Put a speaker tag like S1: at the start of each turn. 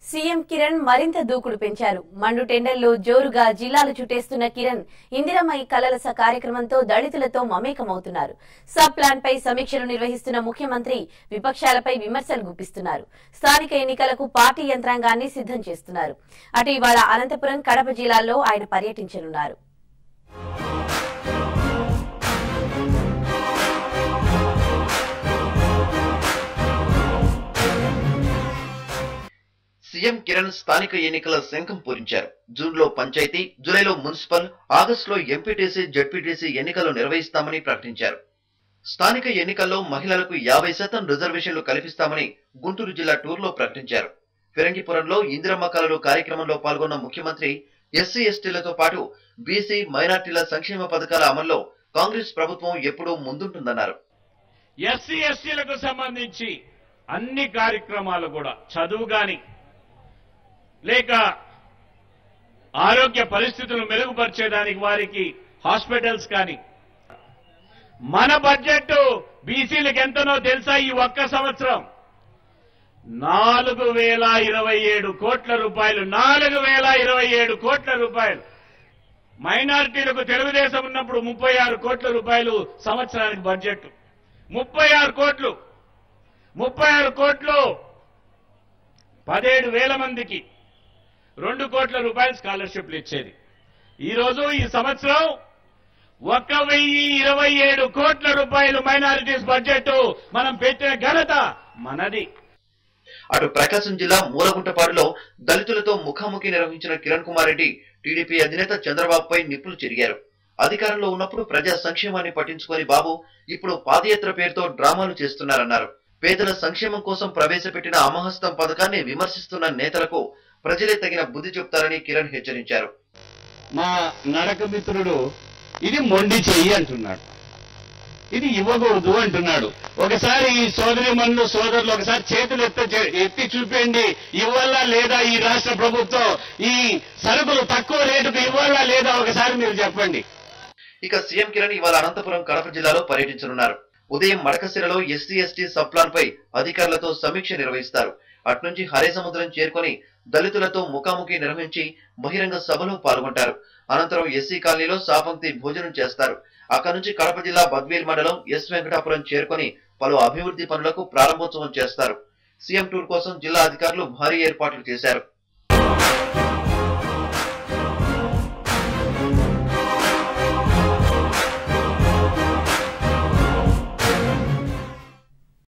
S1: CM Kiran మరింత దూకుడు పెంచారు. మండు టెండర్లో జోరుగా జిల్లాలు చుట్టేస్తున్న కిరణ్ ఇందిరమ్మ కలలస కార్యక్రమంతో దళితులతో మమేకమవుతున్నారు. సబ్ ప్లాన్ పై సమీక్షలు నిర్వహిస్తున్న ముఖ్యమంత్రి విపక్షాలపై విమర్శలు గుప్పిస్తున్నారు. స్థానిక ఎన్నికలకు పార్టీ యంత్రాంగాన్ని సిద్ధం చేస్తున్నారు. అటు ఇవాళ అనంతపురం, కడప జిల్లాల్లో ఆయన పర్యటించనున్నారు.
S2: సీఎం కిరణ్ స్థానిక ఎన్నికల శంఖం పూరించారు. జూన్లో పంచాయతీ, జూలైలో మున్సిపల్, ఆగస్టులో ఎంపీటీసీ, జెడ్పీటీసీ ఎన్నికలు నిర్వహిస్తామని ప్రకటించారు. స్థానిక ఎన్నికల్లో మహిళలకు 50% రిజర్వేషన్లు కల్పిస్తామని గుంటూరు జిల్లా టూర్లో ప్రకటించారు. ఫిరంగిపురంలో ఇందిరమ్మ కలలు కార్యక్రమంలో పాల్గొన్న ముఖ్యమంత్రి ఎస్సీ ఎస్టీలతో పాటు బీసీ, మైనార్టీల సంక్షేమ పథకాల అమల్లో కాంగ్రెస్ ప్రభుత్వం ఎప్పుడూ ముందుంటుందన్నారు.
S3: ఎస్సీ ఎస్టీలకు సంబంధించి అన్ని కార్యక్రమాలు కూడా చదువు గాని లేక ఆరోగ్య పరిస్థితులు మెరుగుపరిచేదానికి వారికి హాస్పిటల్స్ కానీ మన బడ్జెట్ బీసీలకు ఎంతనో తెలుసా? ఈ ఒక్క సంవత్సరం 4027 కోట్ల రూపాయలు. 4027 కోట్ల రూపాయలు. మైనారిటీలకు తెలుగుదేశం ఉన్నప్పుడు 36 కోట్ల రూపాయలు సంవత్సరానికి బడ్జెట్. 36 కోట్లు 17,000 మందికి 2 కోట్ల రూపాయలు స్కాలర్షిప్లు ఇచ్చేది. ఈరోజు ఈ సంవత్సరం 1,027 కోట్ల రూపాయలు మైనారిటీస్ బడ్జెట్ మనం పెట్టిన ఘనత మనది.
S2: అటు ప్రకాశం జిల్లా మూలగుంటపాడులో దళితులతో ముఖాముఖి నిర్వహించిన కిరణ్ కుమార్ రెడ్డి టీడీపీ అధినేత చంద్రబాబుపై నిప్పులు చెరిగారు. అధికారంలో ఉన్నప్పుడు ప్రజా సంక్షేమాన్ని పట్టించుకొని బాబు ఇప్పుడు పాదయాత్ర పేరుతో డ్రామాలు చేస్తున్నారన్నారు. పేదల సంక్షేమం కోసం ప్రవేశపెట్టిన అమహస్తం పథకాన్ని విమర్శిస్తున్న నేతలకు ప్రజలే తగిన బుద్ధి చెప్తారని కిరణ్ హెచ్చరించారు.
S4: మా నడక మిత్రుడు ఇది మొండి చెయ్యి అంటున్నాడు, ఇది ఇవ్వకూడదు అంటున్నాడు. ఒకసారి ఈ సోదరిమణులు సోదరులు ఒకసారి చేతులు ఎత్తి చూపండి, ఇవ్వాలా లేదా ఈ రాష్ట్ర ప్రభుత్వం ఈ సరుకులు తక్కువ రేటుకు ఇవ్వాలా లేదా ఒకసారి మీరు చెప్పండి.
S2: ఇక సీఎం కిరణ్ ఇవాళ అనంతపురం, కడప జిల్లాలో పర్యటించనున్నారు. ఉదయం మడకశిరలో ఎస్సీ ఎస్టీ సబ్ ప్లాన్ పై అధికారులతో సమీక్ష నిర్వహిస్తారు. అట్నుంచి హరేసముద్రం చేరుకొని దళితులతో ముఖాముఖి నిర్వహించి బహిరంగ సభలో పాల్గొంటారు. అనంతరం ఎస్సీ కాలనీలో సాపంక్తి భోజనం చేస్తారు. అక్కడి నుంచి కడప జిల్లా బద్వేల్ మండలం ఎస్ వెంకటాపురం చేరుకొని పలు అభివృద్ధి పనులకు ప్రారంభోత్సవం చేస్తారు. సీఎం టూర్ కోసం జిల్లా అధికారులు భారీ ఏర్పాట్లు చేశారు.